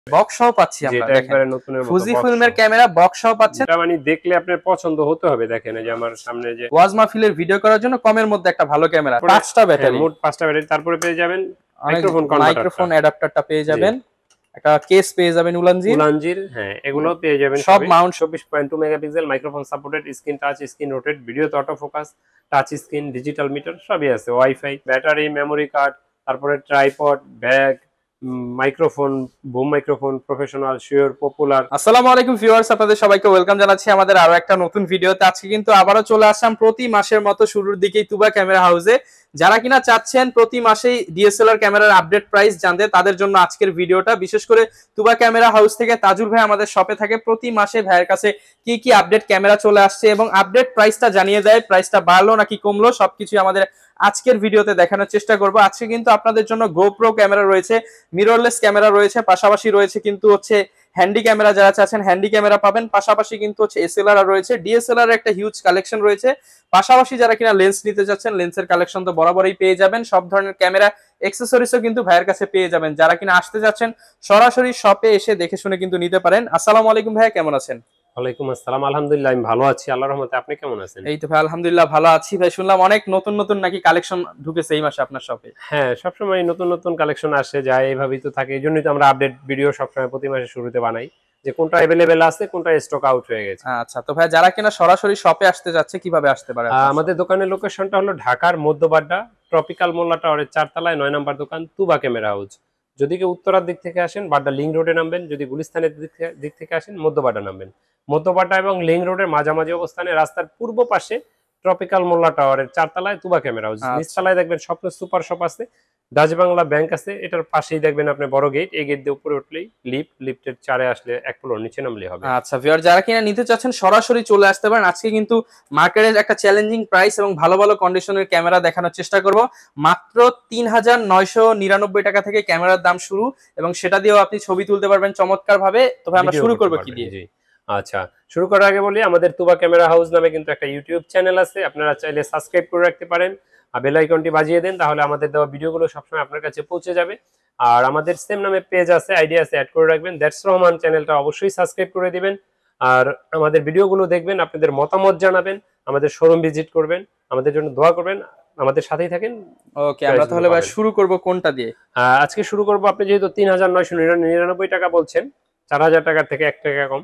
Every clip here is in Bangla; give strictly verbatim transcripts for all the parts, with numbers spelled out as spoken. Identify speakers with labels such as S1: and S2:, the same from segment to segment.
S1: বক্স সহ পাচ্ছি আমরা,
S2: যেটা একবারে নতুনের মতো
S1: ফুজি ফিল্মের ক্যামেরা বক্স সহ পাচ্ছেন।
S2: এটা মানে দেখলে আপনার পছন্দ হতে হবে। দেখেন এই যে আমার সামনে যে
S1: ওয়াজ মাহফিলের ভিডিও করার জন্য কমের মধ্যে একটা ভালো ক্যামেরা, পাঁচটা ব্যাটারি,
S2: মোট পাঁচটা ব্যাটারি। তারপরে পেয়ে যাবেন মাইক্রোফোন কনভার্টার,
S1: মাইক্রোফোন অ্যাডাপ্টারটা পেয়ে যাবেন, একটা কেস পেয়ে যাবেন উলানজির
S2: উলানজির হ্যাঁ এগুলো পেয়ে যাবেন
S1: সব মাউন্ট
S2: চব্বিশ পয়েন্ট দুই megapixel, microphone supported, screen touch, screen rotate, video তো auto focus, touch screen, digital meter সবই আছে, ওয়াইফাই, ব্যাটারি, মেমোরি কার্ড, তারপরে tripod, bag, microphone, boom microphone, professional, sure, popular.
S1: আসসালামু আলাইকুম ভিউয়ার্স, আপনাদের সবাইকে ওয়েলকাম জানাচ্ছি আমাদের আরো একটা নতুন ভিডিওতে। আজকে কিন্তু আবারও চলে আসলাম প্রতি মাসের মতো শুরুর দিকেই তুবা ক্যামেরা হাউসে। যারা কিনা চাচ্ছেন প্রতি মাসেই ডিএসএলআর ক্যামেরার আপডেট প্রাইস জানতে, তাদের জন্য আজকের ভিডিওটা। বিশেষ করে তুবা ক্যামেরা হাউস থেকে তাজুল ভাই আমাদের শপে থাকে, প্রতি মাসে ভাইয়ের কাছে কি কি আপডেট ক্যামেরা চলে আসছে এবং আপডেট প্রাইসটা জানিয়ে দেয়, প্রাইসটা বাড়লো নাকি কমলো সবকিছু আমাদের আজকের ভিডিওতে দেখানোর চেষ্টা করব। আজকে কিন্তু আপনাদের জন্য গোপ্রো ক্যামেরা রয়েছে, মিররলেস ক্যামেরা রয়েছে, পাশাপাশি রয়েছে কিন্তু হচ্ছে হ্যান্ডি ক্যামেরা, যারা চাচ্ছেন হ্যান্ডি ক্যামেরা পাবেন, পাশাপাশি কিন্তু হচ্ছে এসএলআর রয়েছে, ডিএসএলআর এর একটা হিউজ কালেকশন রয়েছে, পাশাপাশি যারা কিনা লেন্স নিতে যাচ্ছেন লেন্সের কালেকশন তো বরাবরই পেয়ে যাবেন, সব ধরনের ক্যামেরা অ্যাকসেসরিজও কিন্তু ভাইয়ের কাছে পেয়ে যাবেন। যারা কিনা আসতে যাচ্ছেন সরাসরি শপে এসে দেখে শুনে কিন্তু নিতে পারেন। আসসালামু আলাইকুম ভাইয়া, কেমন আছেন?
S2: ওয়ালাইকুম আসসালাম, আলহামদুলিল্লাহ আমি ভালো আছি, আল্লাহর রহমতে। আপনি কেমন আছেন?
S1: এই তো ভাই আলহামদুলিল্লাহ ভালো আছি ভাই। শুনলাম অনেক নতুন নতুন নাকি কালেকশন ঢুকেছে এই মাসে আপনার শপে।
S2: হ্যাঁ, সবসময় নতুন নতুন কালেকশন আসে যায়, এইভাবেই তো থাকে। এই জন্যই তো আমরা আপডেট ভিডিও সবসময় প্রতি মাসে শুরুতে বানাই, যে কোনটা অ্যাভেলেবেল আছে, কোনটা স্টক আউট হয়ে গেছে।
S1: আচ্ছা, তো ভাই যারা কিনা সরাসরি শপে আসতে যাচ্ছে কিভাবে আসতে পারে?
S2: আমাদের দোকানের লোকেশনটা হলো ঢাকার মধ্যবাড্ডা ট্রপিক্যাল মোল্লা টাওয়ারের চারতলায় নয় নম্বর দোকান, তুবা ক্যামেরা হাউস। যদি কেউ উত্তরার দিক থেকে আসেন বাড্ডা লিংক রোডে নামবেন, যদি গুলিস্তানের দিক থেকে আসেন মধ্যবাড্ডা নামবেন। মধ্যবাড্ডা এবং লিংক রোডের মাঝামাঝি অবস্থানে রাস্তার পূর্ব পাশে ট্রপিক্যাল মোল্লা টাওয়ারের চারতলায় তুবা ক্যামেরা হাউস। নিচতলায় দেখবেন স্বপ্ন সুপার শপ আছে, ডাচ বাংলা ব্যাংক আছে, এটার পাশেই দেখবেন আপনি বড় গেট, এই গেট দিয়ে উপরে উঠলেই লিফট, লিফটের চারে আসলে এক ফ্লোর নিচে নামলেই হবে।
S1: আচ্ছা ভিউয়ার, যারা কিনা নিতে চাচ্ছেন সরাসরি চলে আসতে পারেন। আজকে কিন্তু মার্কেটের একটা চ্যালেঞ্জিং প্রাইস এবং ভালো ভালো কন্ডিশনের ক্যামেরা দেখানোর চেষ্টা করব। মাত্র তিন হাজার নয়শো নিরানব্বই টাকা থেকে ক্যামেরার দাম শুরু, এবং সেটা দিয়েও আপনি ছবি তুলতে পারবেন চমৎকার ভাবে। তবে আমরা শুরু করব কি দিয়ে?
S2: আচ্ছা, শুরু করার আগে বলি আমাদের তুবা ক্যামেরা হাউস নামে কিন্তু একটা ইউটিউব চ্যানেল আছে, আপনারা চাইলে সাবস্ক্রাইব করে রাখতে পারেন আর বেল আইকনটি বাজিয়ে দেন, তাহলে আমাদের দেওয়া ভিডিওগুলো সবসময় আপনার কাছে পৌঁছে যাবে। আর আমাদের সেম নামে পেজ আছে, আইডি আছে, অ্যাড করে রাখবেন। দ্যাটস রহমান চ্যানেলটা অবশ্যই সাবস্ক্রাইব করে দিবেন, আর আমাদের ভিডিওগুলো দেখবেন, আপনাদের মতামত জানাবেন, আমাদের শোরুম ভিজিট করবেন, আমাদের জন্য দোয়া করবেন, আমাদের সাথেই থাকেন।
S1: ওকে, আমরা তাহলে ভাই শুরু করব কোনটা দিয়ে?
S2: আজকে শুরু করব, আপনি যেহেতু তিন হাজার নয়শো নিরানব্বই টাকা বলছেন, চার হাজার টাকার থেকে এক টাকা কম।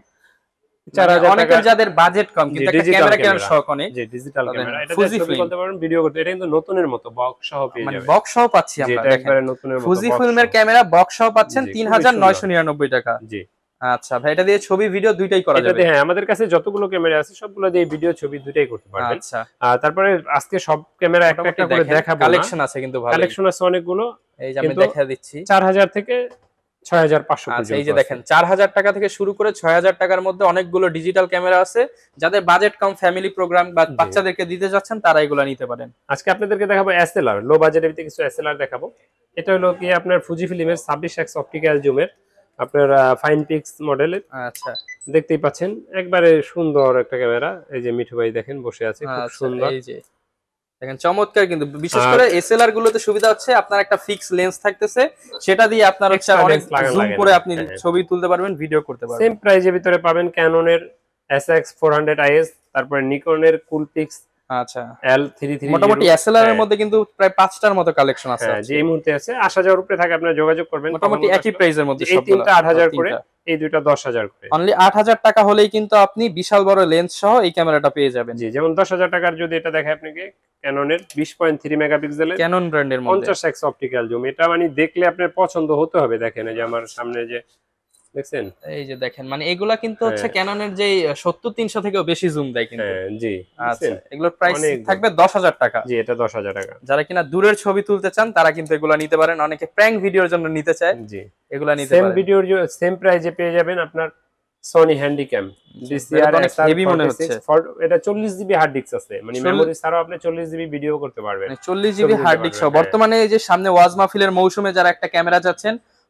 S1: অনেকের যাদের বাজেট কম কিন্তু একটা ক্যামেরা কেনার শখ অনেক,
S2: জি ডিজিটাল ক্যামেরা, এটা দিয়ে ছবি তুলতে পারবেন, ভিডিও করতে। এটা কিন্তু নতুনের মতো বক্স সহ পেয়ে যাবেন,
S1: মানে বক্স সহ পাচ্ছি আমরা,
S2: এটা একবারে নতুনের মতো
S1: ফুজি ফিল্মের ক্যামেরা বক্স সহ পাচ্ছেন তিন হাজার নয়শো নিরানব্বই টাকা।
S2: জি
S1: আচ্ছা ভাই, এটা দিয়ে ছবি ভিডিও দুইটাই করা যাবে?
S2: হ্যাঁ, আমাদের কাছে যতগুলো ক্যামেরা আছে সবগুলো দিয়ে ভিডিও ছবি দুইটাই করতে পারবেন।
S1: আচ্ছা,
S2: তারপরে আজকে সব ক্যামেরা একটা একটা করে দেখাবো,
S1: কালেকশন আছে কিন্তু ভালো
S2: কালেকশন আছে অনেকগুলো।
S1: এই যে আমি দেখা দিচ্ছি
S2: চার হাজার থেকে ছয় হাজার পাঁচশো পর্যন্ত।
S1: এই যে দেখেন চার হাজার টাকা থেকে শুরু করে ছয় হাজার টাকার মধ্যে অনেকগুলো ডিজিটাল ক্যামেরা আছে। যাদের বাজেট কম, ফ্যামিলি প্রোগ্রাম বা বাচ্চাদেরকে দিতে যাচ্ছেন, তারা এগুলো নিতে পারেন।
S2: আজকে আপনাদেরকে দেখাবো এসএলআর, লো বাজেটের ভিতরে কিছু এসএলআর দেখাবো। এটা হলো কি আপনার ফুজি ফিল্মের ছাব্বিশ এক্স অপটিক্যাল জুমের আপনার ফাইন পিক্স মডেলের।
S1: আচ্ছা,
S2: দেখতেই পাচ্ছেন একবারে সুন্দর একটা ক্যামেরা। এই যে মিঠু ভাই দেখেন বসে আছে, খুব সুন্দর।
S1: এই যে দেখেন চমৎকার, কিন্তু বিশেষ করে এসএলআর গুলোতে সুবিধা হচ্ছে আপনার একটা ফিক্স লেন্স থাকতেছে, সেটা দিয়ে আপনার হচ্ছে অনেক জুম করে আপনি ছবি তুলতে পারবেন, ভিডিও করতে পারবেন।
S2: সেম প্রাইজের ভিতরে পাবেন ক্যাননের S X four hundred I S, তারপরে নিকনের কুলপিক্স।
S1: আচ্ছা,
S2: এল থ্রি থ্রি।
S1: মোটামুটি এসএলআর এর মধ্যে কিন্তু প্রায় পাঁচটার মতো কালেকশন আছে।
S2: হ্যাঁ, যে এই মুহূর্তে আছে আসা যাওয়ার উপরে থাকে, আপনারা যোগাযোগ করবেন।
S1: মোটামুটি একই প্রাইসের মধ্যে
S2: এই তিনটা আট হাজার করে, এই দুইটা দশ হাজার করে।
S1: অনলি আট হাজার টাকা হলেই কিন্তু আপনি বিশাল বড় লেন্স সহ এই ক্যামেরাটা পেয়ে যাবেন।
S2: জি, যেমন দশ হাজার টাকার যদি এটা দেখায় আপনাকে, ক্যাননের বিশ পয়েন্ট থ্রি মেগাপিক্সেলের
S1: ক্যানন ব্র্যান্ডের মধ্যে
S2: পঞ্চাশ এক্স অপটিক্যাল জুম। এটা মানে দেখলে আপনার পছন্দ হতে হবে। দেখেন এই যে আমার সামনে যে দেখছেন,
S1: এই যে দেখেন, মানে এগুলা কিন্তু হচ্ছে ক্যাননের যে সত্তর তিনশো থেকেও বেশি জুম দেয় কিন্তু।
S2: হ্যাঁ জি,
S1: আচ্ছা, এগুলোর প্রাইস থাকবে দশ হাজার টাকা।
S2: জি, এটা দশ হাজার টাকা।
S1: যারা কিনা দূরের ছবি তুলতে চান তারা কিন্তু এগুলা নিতে পারেন। অনেকে প্র্যাঙ্ক ভিডিওর জন্য নিতে চায়,
S2: জি
S1: এগুলা নিতে
S2: পারেন।
S1: পারেন।
S2: সেম ভিডিওর সেম প্রাইসে পেয়ে যাবেন আপনার সনি হ্যান্ডিক্যাম ডিসিআর
S1: অনেক হেভি মনে হচ্ছে।
S2: এটা চল্লিশ জিবি হার্ড ডিস্ক আছে, মানে মেমরি ছাড়াও আপনি চল্লিশ জিবি ভিডিও করতে পারবেন।
S1: চল্লিশ জিবি হার্ড ডিস্ক সহ বর্তমানে এই যে সামনে ওয়াজ মাহফিলের মৌসুমে যারা একটা ক্যামেরা চাচ্ছেন,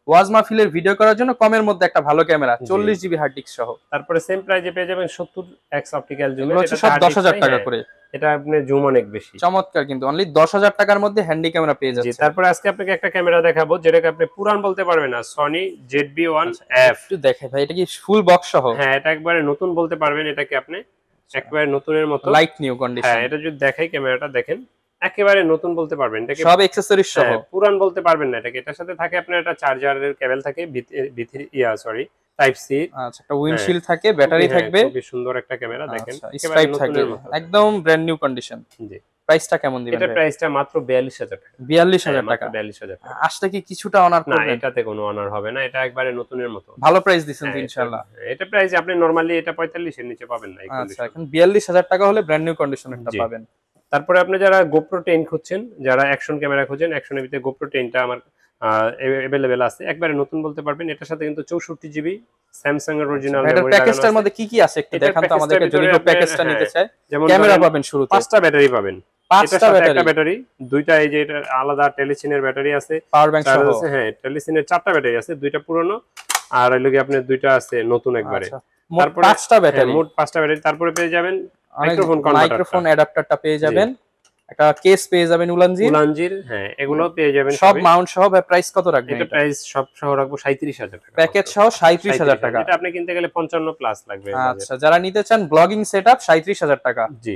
S1: ওয়াজ মাহফিলের ভিডিও করার জন্য কমের মধ্যে একটা ভালো ক্যামেরা, চল্লিশ জিবি হার্ড ডিস্ক সহ।
S2: তারপরে সেম প্রাইসে পেয়ে যাবেন সত্তর এক্স অপটিক্যাল জুম,
S1: এটা সব দশ হাজার টাকা করে।
S2: এটা আপনি জুম অনেক বেশি
S1: চমৎকার, কিন্তু অনলি দশ হাজার টাকার মধ্যে হ্যান্ডি ক্যামেরা পেয়ে যাচ্ছে।
S2: তারপরে আজকে আপনাকে একটা ক্যামেরা দেখাবো যেটাকে আপনি পুরান বলতে পারবেন না, Sony Z B one F.
S1: একটু দেখে ভাই, এটা কি ফুল বক্স সহ?
S2: হ্যাঁ, এটা একবারে নতুন বলতে পারবেন, এটাকে আপনি একবারে নতুনের মতো
S1: লাইট নিউ কন্ডিশন।
S2: হ্যাঁ, এটা যদি দেখাই ক্যামেরাটা দেখেন, একেবারে নতুন বলতে পারবেন এটাকে,
S1: সব অ্যাকসেসরিজ সহ।
S2: পুরান বলতে পারবেন না এটাকে। এটার সাথে থাকে আপনার একটা চার্জারের কেবল থাকে, ভিতরে ইয়া সরি টাইপ সি।
S1: আচ্ছা, একটা উইন্ডশিল্ড থাকে, ব্যাটারি থাকবে।
S2: খুবই সুন্দর একটা ক্যামেরা দেখেন,
S1: একেবারে নতুনের মতো, একদম ব্র্যান্ড নিউ কন্ডিশন।
S2: জি।
S1: প্রাইসটা কেমন দিবেন?
S2: এটা প্রাইসটা মাত্র বিয়াল্লিশ হাজার টাকা।
S1: বিয়াল্লিশ হাজার টাকা।
S2: বিয়াল্লিশ হাজার টাকা।
S1: আসলে কি কিছুটা অনার করবেন?
S2: না, এটাতে কোনো অনার হবে না, এটা একবারে নতুনের মতো।
S1: ভালো প্রাইস দিবেন তো ইনশাআল্লাহ।
S2: এটা প্রাইস আপনি নরমালি এটা পঁয়তাল্লিশ এর নিচে পাবেন না এই
S1: আচ্ছা,
S2: কন্ডিশন।
S1: এখন বিয়াল্লিশ হাজার টাকা হলে ব্র্যান্ড নিউ কন্ডিশনেরটা পাবেন।
S2: তারপরে আপনি যারা গোপ্রো টেন খুঁজছেন, যারা অ্যাকশন ক্যামেরা খুঁজেন, অ্যাকশনের ভিতরে গোপ্রো টেনটা আমার अवेलेबल আছে, একবারে নতুন বলতে পারবেন। এটার সাথে কিন্তু চৌষট্টি জিবি স্যামসাং এর অরিজিনাল মেমরি লাগানো আছে।
S1: প্যাকেজটার মধ্যে কি কি আছে একটু দেখান তো আমাদেরকে, যদি কেউ প্যাকেজটা নিতে চায়।
S2: যেমন
S1: ক্যামেরা পাবেন শুরুতে,
S2: পাঁচটা ব্যাটারি পাবেন,
S1: পাঁচটা ব্যাটারি,
S2: একটা ব্যাটারি, দুইটা এই যে এটা আলাদা টেলিসিনের ব্যাটারি আছে,
S1: পাওয়ার ব্যাংক সহ।
S2: হ্যাঁ, টেলিসিনের চারটা ব্যাটারি আছে, দুইটা পুরনো আর এই লগে আপনার দুইটা আছে নতুন একবারে।
S1: তারপরে পাঁচটা ব্যাটারি,
S2: মোট পাঁচটা ব্যাটারি। তারপরে পেয়ে যাবেন মাইক্রোফোন কনভার্টার,
S1: মাইক্রোফোন অ্যাডাপ্টারটা পেয়ে যাবেন, একটা কেস পেয়ে যাবেন উলানজির
S2: উলানজির হ্যাঁ, এগুলো পেয়ে যাবেন
S1: সব মাউন্ট সহ। ভাই প্রাইস কত রাখবেন?
S2: এটা প্রাইস সব সহ রাখবো সাঁইত্রিশ হাজার টাকা,
S1: প্যাকেজ সহ সাঁইত্রিশ হাজার টাকা।
S2: এটা আপনি কিনতে গেলে পঞ্চান্ন প্লাস লাগবে।
S1: আচ্ছা, যারা নিতে চান ব্লগিং সেটআপ সাঁইত্রিশ হাজার টাকা।
S2: জি।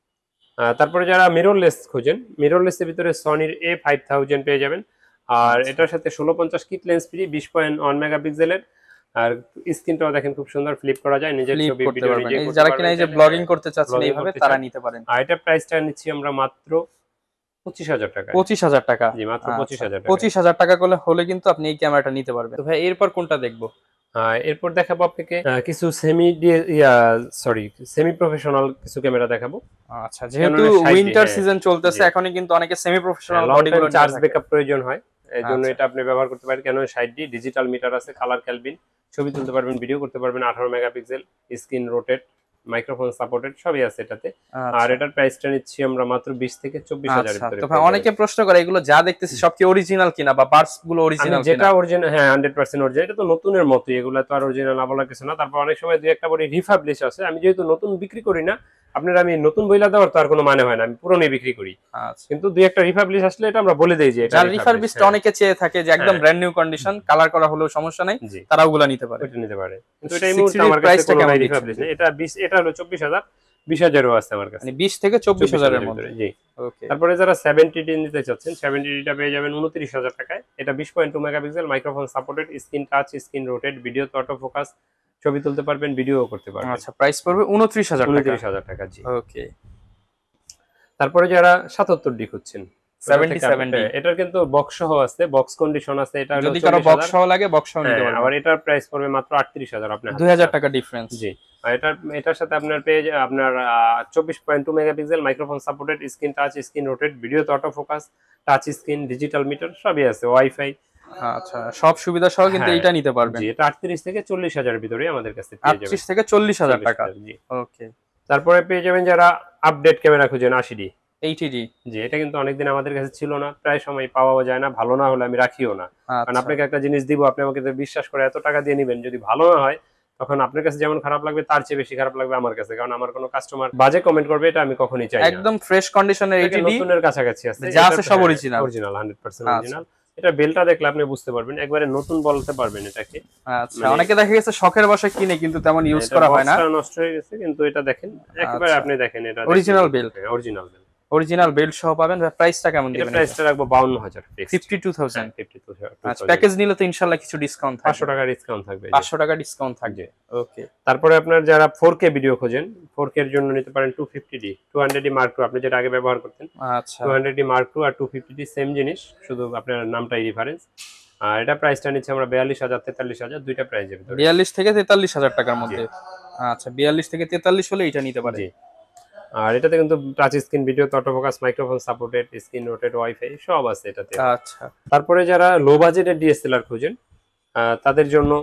S2: তারপরে যারা মিররলেস খোঁজেন, মিররলেসের ভিতরে সনির এ ফাইভ থাউজেন্ড পেয়ে যাবেন, আর এটার সাথে ষোলো পঞ্চাশ কিট লেন্স ফ্রি, বিশ পয়েন্ট ওয়ান মেগাপিক্সেলের, আর স্ক্রিনটাও দেখেন খুব সুন্দর, ফ্লিপ করা যায়, নিজের ছবি ভিডিও নিজে করতে পারবেন।
S1: যারা কিনা এই যে ব্লগিং করতে চাচ্ছেন এইভাবে তারা নিতে পারেন।
S2: আর এটা প্রাইসটা নিচ্ছি আমরা মাত্র পঁচিশ হাজার টাকা।
S1: পঁচিশ হাজার টাকা?
S2: জি, মাত্র পঁচিশ হাজার টাকা।
S1: পঁচিশ হাজার টাকা করলে হলে কিন্তু আপনি এই ক্যামেরাটা নিতে পারবেন। তো ভাই এরপর কোনটা দেখবো?
S2: এরপর দেখাবো আপনাকে কিছু সেমি সরি সেমি প্রফেশনাল কিছু ক্যামেরা দেখাবো।
S1: আচ্ছা, যেহেতু উইন্টার সিজন চলতেছে, এখনই কিন্তু অনেকে সেমি প্রফেশনাল বডিগুলো
S2: চার্জ ব্যাকআপ প্রয়োজন হয়, এই জন্য এটা আপনি ব্যবহার করতে পারেন। Canon ষাট ডি ডিজিটাল মিটার আছে, কালার ক্যালভিন, ছবি তুলতে পারবেন, ভিডিও করতে পারবেন, আঠারো megapixel, screen rotate, microphone supported, সবই আছে এটাতে। আর এটার প্রাইসটা নিচ্ছি আমরা মাত্র বিশ থেকে চব্বিশ হাজার এর ভিতরে।
S1: তো ভাই অনেকে প্রশ্ন করে এগুলো যা দেখতেছি সব কি অরিজিনাল কিনা, বা পার্টস গুলো অরিজিনাল কিনা?
S2: যেটা অরিজিনাল, হ্যাঁ হান্ড্রেড পার্সেন্ট অরিজিনাল। এটা তো নতুনের মতোই, এগুলো তো আর অরিজিনাল না বলার কিছু না। তারপর অনেক সময় দুই একটা বডি রিফাবলিশ আছে, আমি যেহেতু নতুন বিক্রি করি না, আপনার আমি নতুন বইলা দেওয়ার তো আর কোনো মানে হয় না, আমি পুরনোই বিক্রি করি। কিন্তু দুই একটা রিফাবলিশ আসলে এটা আমরা বলে দেই যে এটা
S1: রিফাবলিশটা অনেকে চেয়ে থাকে যে একদম ব্র্যান্ড নিউ কন্ডিশন, কালার করা হলেও সমস্যা নাই, তারা ওগুলা নিতে পারে।
S2: ওটা নিতে পারে, কিন্তু এটা এই মুহূর্তে আমার কাছে কোনো রিফাবলিশ নেই। এটা বিশ, এটা হলো চব্বিশ হাজার, বিশ হাজারও আছে আমার কাছে,
S1: মানে বিশ থেকে চব্বিশ হাজারের মধ্যে।
S2: জি। ওকে। তারপরে যারা সেভেন্টি ডি নিতে চাচ্ছেন, সেভেন্টি ডিটা পেয়ে যাবেন উনত্রিশ হাজার টাকায়। এটা বিশ point two megapixel, microphone supported, screen touch, screen rotate, video তো অটো ফোকাস, ছবি তুলতে পারবেন, ভিডিও করতে পারবেন।
S1: আচ্ছা, প্রাইস পড়বে উনত্রিশ হাজার টাকা।
S2: উনত্রিশ হাজার টাকা, জি।
S1: ওকে।
S2: তারপরে যারা সাতাত্তর ডি খুঁজছেন,
S1: সেভেন্টি সেভেন ডি,
S2: এটার কিন্তু বক্স সহ আছে, বক্স কন্ডিশন আছে। এটা
S1: যদি কারো বক্স সহ লাগে বক্স সহ নিতে পারবেন।
S2: আর এটার প্রাইস পড়বে মাত্র আটত্রিশ হাজার, আপনার
S1: দুই হাজার টাকা ডিফারেন্স।
S2: জি। আর এটার এটার সাথে আপনার পেয়ে আপনার চব্বিশ point two megapixel, microphone supported, screen touch, screen rotate, video তো auto focus, touch screen, digital meter, সবই আছে, ওয়াইফাই।
S1: আচ্ছা, সব সুবিধা সহ কিন্তু এটা নিতে পারবেন।
S2: জি, এটা আটত্রিশ থেকে চল্লিশ হাজার এর ভিতরে আমাদের কাছে পেয়ে যাবেন।
S1: আটত্রিশ থেকে চল্লিশ হাজার টাকা।
S2: জি।
S1: ওকে।
S2: তারপরে পেয়ে যাবেন যারা আপডেট ক্যামেরা খুঁজেন, আশি ডি,
S1: এইটি ডি।
S2: জি, এটা কিন্তু অনেকদিন আমাদের কাছে ছিল না, প্রায় সময় পাওয়াও যায় না, ভালো না হলে আমি রাখিও না। কারণ আপনাকে একটা জিনিস দিব, আপনি আমাকে বিশ্বাস করে এত টাকা দিয়ে নেবেন, যদি ভালো না হয় তখন আপনার কাছে যেমন খারাপ লাগবে তার চেয়ে বেশি খারাপ লাগবে আমার কাছে, কারণ আমার কোনো কাস্টমার বাজে কমেন্ট করবে, এটা আমি কখনোই চাই না।
S1: একদম ফ্রেশ কন্ডিশনের এইটি ডি,
S2: নতুনের কাছাকাছি আছে,
S1: যা আছে সব original,
S2: original hundred percent original. এটা বেলটা দেখলে আপনি বুঝতে পারবেন, একবারে নতুন বলতে পারবেন এটাকে।
S1: আচ্ছা, অনেকে দেখা গেছে শখের বশে কিনে কিন্তু তেমন ইউজ করা হয় না,
S2: নষ্ট হয়ে গেছে, কিন্তু এটা দেখেন একবারে আপনি দেখেন, এটা
S1: original belt,
S2: original belt,
S1: original belt সহ পাবেন। প্রাইসটা কেমন দিবেন?
S2: এটা প্রাইসটা রাখবো বাউন্ন হাজার,
S1: বাহান্ন হাজার।
S2: বাহান্ন হাজার।
S1: আচ্ছা, প্যাকেজ নিলে তো ইনশাআল্লাহ কিছু ডিসকাউন্ট থাকবে,
S2: পাঁচশো টাকা ডিসকাউন্ট থাকবে,
S1: পাঁচশো টাকা ডিসকাউন্ট থাকবে। ওকে।
S2: তারপরে আপনার যারা ফোর কে ভিডিও খোঁজেন, ফোর কে এর জন্য নিতে পারেন two fifty D, two hundred D mark two, আপনি যেটা আগে ব্যবহার করতেন।
S1: আচ্ছা,
S2: two hundred D mark two আর টু ফিফটি ডি সেম জিনিস, শুধু আপনার নামটাই ডিফারেন্স। আর এটা প্রাইসটা নিচ্ছে আমরা বিয়াল্লিশ হাজার, তেতাল্লিশ হাজার, দুইটা প্রাইসের ভিতরে,
S1: বিয়াল্লিশ থেকে তেতাল্লিশ হাজার টাকার মধ্যে। আচ্ছা, বিয়াল্লিশ থেকে তেতাল্লিশ হলে এটা নিতে পারেন।
S2: আর এটাতে কিন্তু touch screen, video auto focus, microphone supported, screen rotate, wifi সব আছে এটাতে।
S1: আচ্ছা।
S2: তারপরে যারা লো বাজেটের ডিএসএলআর খোঁজেন তাদের জন্য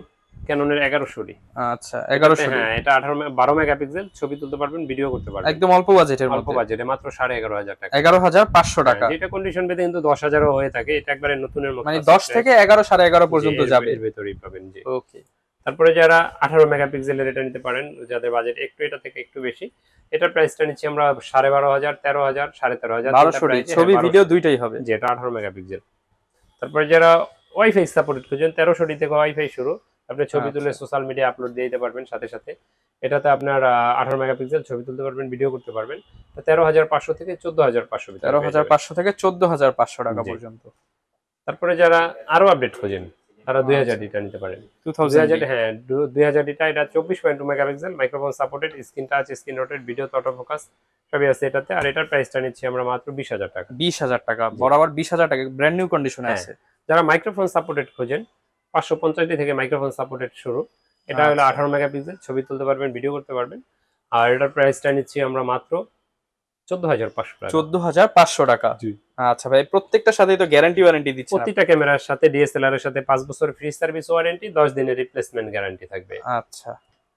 S2: ক্যাননের এগারোশো ডি।
S1: আচ্ছা এগারোশো ডি,
S2: হ্যাঁ এটা আঠারো বারো মেগাপিক্সেল, ছবি তুলতে পারবেন, ভিডিও করতে পারবেন
S1: একদম অল্প বাজেটের মধ্যে,
S2: অল্প বাজেটে মাত্র সাড়ে এগারো হাজার টাকা,
S1: এগারো হাজার পাঁচশো টাকা।
S2: যেটা কন্ডিশন ভেদে কিন্তু দশ হাজারও হয়ে থাকে, এটা একবারে নতুনের মতো,
S1: মানে দশ থেকে এগারো সাড়ে এগারো পর্যন্ত যাবে,
S2: এর ভেতরেই পাবেন। জি
S1: ওকে।
S2: তারপরে যারা আঠারো মেগাপিক্সেলের এটা নিতে পারেন, যাদের বাজেট একটু এটা থেকে একটু বেশি, এটার প্রাইসটা নিচ্ছি আমরা সাড়ে বারো হাজার, তেরো হাজার, সাড়ে তেরো হাজার,
S1: বারোশো ডি, ছবি ভিডিও দুইটাই হবে,
S2: যেটা আঠারো মেগাপিক্সেল। তারপরে যারা ওয়াইফাই সাপোর্টেড খুঁজেন, তেরোশো ডি থেকে ওয়াইফাই শুরু, আপনি ছবি তুলে সোশ্যাল মিডিয়া আপলোড দিয়ে দিতে পারবেন সাথে সাথে। এটাতে আপনার আঠারো মেগাপিক্সেল, ছবি তুলতে পারবেন, ভিডিও করতে পারবেন। তেরো হাজার পাঁচশো থেকে চোদ্দ হাজার পাঁচশো,
S1: তেরো হাজার পাঁচশো থেকে চোদ্দ হাজার পাঁচশো টাকা পর্যন্ত।
S2: তারপরে যারা আরো আপডেট খোঁজেন তারা দুই হাজার ডিটা নিতে পারেন, দুই হাজার, হ্যাঁ দুই হাজার ডিটা। এটা চব্বিশ point two megapixel, microphone supported, screen touch, screen rotate, video auto focus সবই আছে এটাতে। আর এটার প্রাইসটা নিচ্ছি আমরা মাত্র বিশ হাজার টাকা,
S1: বিশ হাজার টাকা বরাবর, বিশ হাজার টাকা ব্র্যান্ড নিউ কন্ডিশনে আছে।
S2: যারা মাইক্রোফোন সাপোর্টেড খোঁজেন, পাঁচশো পঞ্চাশ ডি থেকে মাইক্রোফোন সাপোর্টেড শুরু, এটা হলো আঠারো মেগাপিক্সেল, ছবি তুলতে পারবেন, ভিডিও করতে পারবেন। আর এটার প্রাইসটা নিচ্ছি আমরা মাত্র চোদ্দ হাজার পাঁচশো টাকা,
S1: চোদ্দ হাজার পাঁচশো টাকা। আচ্ছা ভাই, প্রত্যেকটার সাথে তো গ্যারান্টি ওয়ারেন্টি দিচ্ছেন?
S2: প্রত্যেকটা ক্যামেরার সাথে ডিএসএলআর এর সাথে পাঁচ বছর ফ্রি সার্ভিস ওয়ারেন্টি, দশ দিনের রিপ্লেসমেন্ট গ্যারান্টি থাকবে।
S1: আচ্ছা।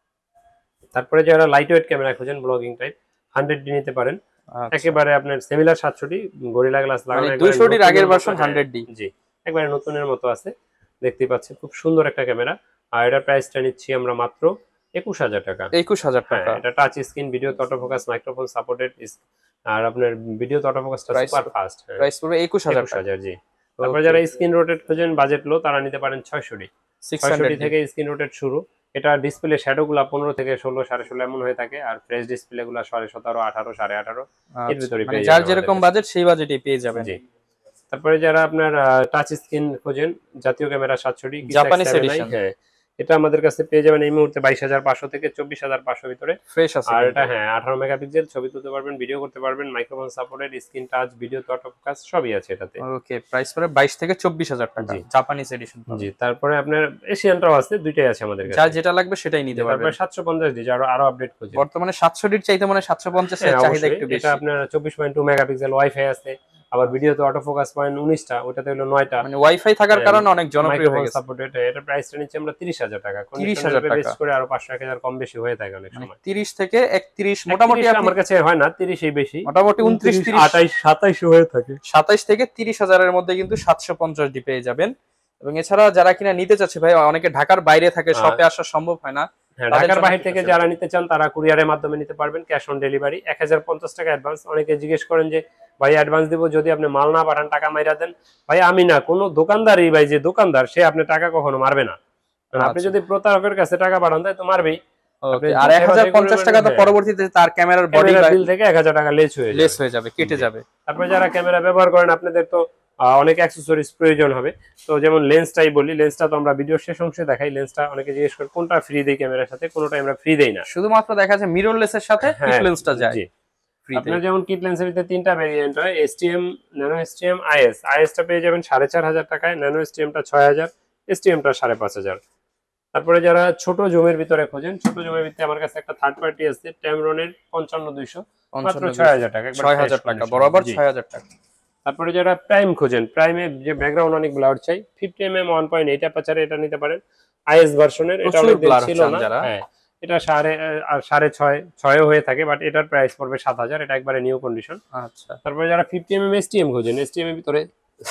S2: তারপরে যারা লাইট ওয়েট ক্যামেরা খোঁজেন, ব্লগিং টাইপ, হান্ড্রেড ডি নিতে পারেন, একেবারে আপনার সিমিলার সাতশো ডি গরিলা গ্লাস লাগানো,
S1: দুইশো ডির আগের ভার্সন হান্ড্রেড ডি।
S2: জি একবারে নতুনের মতো আছে, দেখতে পাচ্ছেন খুব সুন্দর একটা ক্যামেরা। আর এটার প্রাইসটা নিচ্ছি আমরা মাত্র একুশ হাজার টাকা,
S1: একুশ হাজার টাকা।
S2: এটা touch screen, video auto focus, microphone supported, আর আপনার ভিডিও অটো ফোকাসটা সুপার ফাস্ট,
S1: প্রাইস পড়বে একুশ হাজার টাকা।
S2: জি। তারপরে যারা স্ক্রিন রোটেট খোঁজেন, বাজেট লো, তারা নিতে পারেন ছয়শো ডি, ছয়শো ডি থেকে স্ক্রিন রোটেট শুরু। এটা ডিসপ্লে শ্যাডো গুলা পনেরো থেকে ষোলো, সাড়ে ষোলো এমন হয়ে থাকে, আর ফ্রেশ ডিসপ্লে গুলা সাড়ে সতেরো, আঠারো, সাড়ে আঠারো এর ভিতরে পেয়ে যাবেন,
S1: যার যেরকম বাজেট সেই বাজেটে পেয়ে যাবেন।
S2: জি। তারপরে যারা আপনার টাচ স্ক্রিন খোঁজেন, জাতীয় ক্যামেরা সাতশো ডি
S1: জাপানিজ এডিশন,
S2: হ্যাঁ এটা আমাদের কাছে পেয়ে যাবেন এই মুহূর্তে বাইশ হাজার পাঁচশো থেকে চব্বিশ হাজার পাঁচশো ভিতরে,
S1: ফ্রেশ আছে।
S2: আর এটা হ্যাঁ আঠারো মেগাপিক্সেল, ছবি তুলতে পারবেন, ভিডিও করতে পারবেন, microphone supported, screen touch, video auto focus সবই আছে এটাতে।
S1: ওকে, প্রাইস পড়ে বাইশ থেকে চব্বিশ হাজার টাকা, জাপানিজ এডিশন।
S2: জি। তারপরে আপনার এশিয়ানটাও আছে, দুইটাই আছে আমাদের কাছে,
S1: যার যেটা লাগবে সেটাই নিতে পারবেন।
S2: তারপরে সাতশো পঞ্চাশ ডি যারা আরো আপডেট খোঁজে,
S1: বর্তমানে সাতশো ডির চাইতে মানে সাতশো পঞ্চাশ এর চাহিদা একটু বেশি।
S2: এটা আপনার চব্বিশ পয়েন্ট টু মেগাপিক্সেল, ওয়াইফাই আছে, আবার ভিডিওতে অটো ফোকাস পয়েন্ট উনিশটা, ওটাতে হলো নয়টা,
S1: মানে ওয়াইফাই থাকার কারণে অনেক জনপ্রিয় হয়ে গেছে।
S2: সাপোর্টেড। এটা প্রাইসটা নিচ্ছে আমরা তিরিশ হাজার টাকা,
S1: তিরিশ হাজার টাকা
S2: বেশ করে আরো পাঁচশো এক হাজার কম বেশি হয়ে থাকে অনেক সময়,
S1: তিরিশ থেকে একত্রিশ মোটামুটি
S2: আমার কাছে হয় না, তিরিশ এই বেশি,
S1: মোটামুটি উনত্রিশ,
S2: আঠাইশ, সাতাইশ হয়ে থাকে,
S1: সাতাইশ থেকে তিরিশ হাজারের মধ্যে কিন্তু সাতশো পঞ্চাশ ডি পেয়ে যাবেন। এবং এছাড়া যারা কিনা নিতে চাচ্ছে ভাই, অনেকে ঢাকার বাইরে থাকে, শপে আসা সম্ভব হয় না,
S2: ঢাকার বাইরে থেকে যারা নিতে চান তারা কুরিয়ারের মাধ্যমে নিতে পারবেন, ক্যাশ অন ডেলিভারি, এক হাজার পঞ্চাশ টাকা অ্যাডভান্স। অনেকে জিজ্ঞেস করেন যে ভাই অ্যাডভান্স দিব, যদি আপনি মাল না পাঠান টাকা মাইরা দেন। ভাই আমি না, কোনো দোকানদারই ভাই যে দোকানদার সে আপনি টাকা কখনো মারবে না, আপনি যদি প্রতারকের কাছে টাকা পাঠান তাই তো মারবেই।
S1: আর এক হাজার পঞ্চাশ টাকা তো পরবর্তীতে তার ক্যামেরার বডি
S2: বিল থেকে এক হাজার টাকা লেস হয়ে
S1: লেস হয়ে যাবে, কেটে যাবে।
S2: তারপরে যারা ক্যামেরা ব্যবহার করেন, আপনাদের তো অনেক অ্যাকসেসরিজ প্রয়োজন হবে, তো যেমন লেন্সটাই বলি, লেন্সটা তো আমরা ভিডিও শেষ অংশে দেখাই। লেন্সটা অনেকে জিজ্ঞেস করে কোনটা ফ্রি দেই ক্যামেরার সাথে, কোনটা আমরা ফ্রি দেই না,
S1: শুধুমাত্র দেখা যায় মিররলেসের সাথে কিট লেন্সটা যায় ফ্রি।
S2: আপনার যেমন কিট লেন্সের ভিতরে তিনটা ভেরিয়েন্ট হয়, এসটিএম, ন্যানো এসটিএম, আইএস। আইএসটা পেয়ে যাবেন সাড়ে চার হাজার টাকায়, ন্যানো এসটিএমটা ছয় হাজার, এসটিএমটা সাড়ে পাঁচ হাজার। তারপরে যারা ছোট জুমের ভিতরে খোঁজেন, ছোট জুমের ভিতরে আমার কাছে একটা থার্ড পার্টি আছে, ট্যামরনের পঞ্চান্ন দুইশো, মাত্র ছয় হাজার টাকা,
S1: ছয় হাজার টাকা বরাবর, ছয় হাজার টাকা।
S2: তারপরে যারা প্রাইম খোঁজেন, প্রাইমে যে ব্যাকগ্রাউন্ড অনেক ব্লার চাই, fifty M M one point eight অ্যাপারচারে এটা নিতে পারেন, আইএস ভার্সনের। এটা অনেক দিন ছিল না, হ্যাঁ এটা সাড়ে সাড়ে ছয় ছয় হয়ে থাকে, বাট এটার প্রাইস পড়বে সাত হাজার, এটা একবারে নিউ কন্ডিশন।
S1: আচ্ছা।
S2: তারপরে যারা ফিফটি এম এম এসটিএম খোঁজেন, এসটিএম এর ভিতরে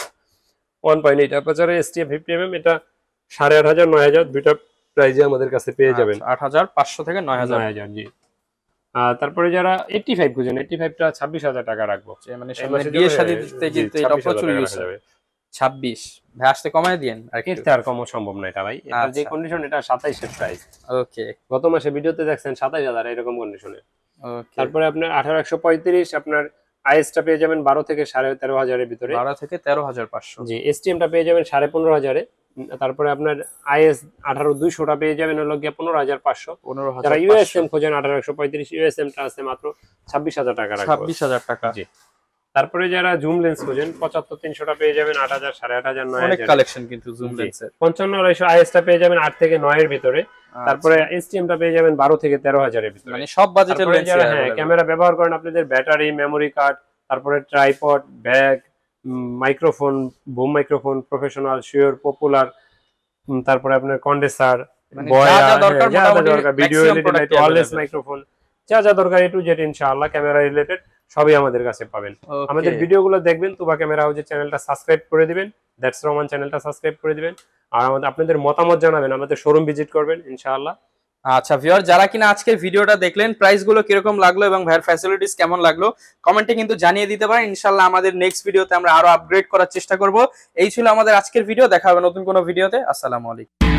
S2: ওয়ান পয়েন্ট এইট অ্যাপারচারে এসটিএম ফিফটি এম এম, এটা সাড়ে আট হাজার, নয় হাজার দুইটা প্রাইজে আমাদের কাছে পেয়ে যাবেন,
S1: আট হাজার পাঁচশো থেকে নয় হাজার।
S2: জি। তারপরে যারা এইটটি ফাইভ খুঁজেন, এইটটি ফাইভটা ছাব্বিশ হাজার টাকা রাখবো,
S1: মানে বিয়ে শাদীতে কিন্তু এটা প্রচুর ইউজ হবে। ছাব্বিশ ভাই আসতে কমায় দিয়েন, আর কি
S2: আর কমও সম্ভব না এটা ভাই, এটা যে কন্ডিশন, এটা সাতাইশ এর প্রাইস।
S1: ওকে,
S2: গত মাসে ভিডিওতে দেখছেন সাতাইশ হাজার এরকম কন্ডিশনে। তারপরে আপনার আঠারো একশো পঁয়ত্রিশ, আপনার আইএসটা পেয়ে যাবেন বারো থেকে সাড়ে তেরো হাজারের ভিতরে,
S1: বারো থেকে তেরো হাজার পাঁচশো।
S2: জি। এসটিএমটা পেয়ে যাবেন সাড়ে পনেরো হাজারে। তারপরে আপনার আইএস আঠারো দুইশোটা পেয়ে যাবেন হলো গিয়ে পনেরো হাজার পাঁচশো।
S1: পনেরো হাজার।
S2: যারা ইউএসএম খোঁজেন আঠারো একশো পঁয়ত্রিশ, ইউএসএমটা আছে মাত্র ছাব্বিশ হাজার টাকা,
S1: ছাব্বিশ হাজার টাকা।
S2: জি। তারপরে যারা জুম লেন্স খোঁজেন, পঁচাত্তর তিনশোটা পেয়ে যাবেন আট হাজার, সাড়ে আট হাজার, নয় হাজার,
S1: অনেক কালেকশন কিন্তু জুম লেন্সের।
S2: পঞ্চান্ন আড়াইশো আইএসটা পেয়ে যাবেন আট থেকে নয় এর ভিতরে। তারপরে এসটিএমটা পেয়ে যাবেন বারো থেকে তেরো হাজারের ভিতরে,
S1: মানে সব বাজেটের লেন্স।
S2: যারা হ্যাঁ ক্যামেরা ব্যবহার করেন, আপনাদের ব্যাটারি, মেমোরি কার্ড, তারপরে tripod, bag, microphone, boom microphone, professional, sure, popular, তারপরে আপনার কন্ডেন্সার,
S1: মানে যা যা দরকার মোটামুটি
S2: video editing light wireless microphone যা যা দরকার এ টু জেড ইনশাআল্লাহ ক্যামেরা রিলেটেড সবই আমাদের কাছে পাবেন। আমাদের ভিডিওগুলো দেখবেন, তুবা ক্যামেরা হাউজের চ্যানেলটা সাবস্ক্রাইব করে দিবেন, দ্যাটস রহমান চ্যানেলটা সাবস্ক্রাইব করে দিবেন, আর আমাদের আপনাদের মতামত জানাবেন, আমাদের শোরুম ভিজিট করবেন ইনশাআল্লাহ।
S1: আচ্ছা ভিউয়ার, যারা কিনা আজকের ভিডিওটা দেখলেন, প্রাইস গুলো কিরকম লাগলো এবং ভাইয়ের ফ্যাসিলিটিস কেমন লাগলো কমেন্টে কিন্তু জানিয়ে দিতে পারেন। ইনশাআল্লাহ আমাদের নেক্সট ভিডিওতে আমরা আরো আপগ্রেড করার চেষ্টা করব। এই ছিল আমাদের আজকের ভিডিও, দেখা হবে নতুন কোনো ভিডিওতে। আসসালামু আলাইকুম।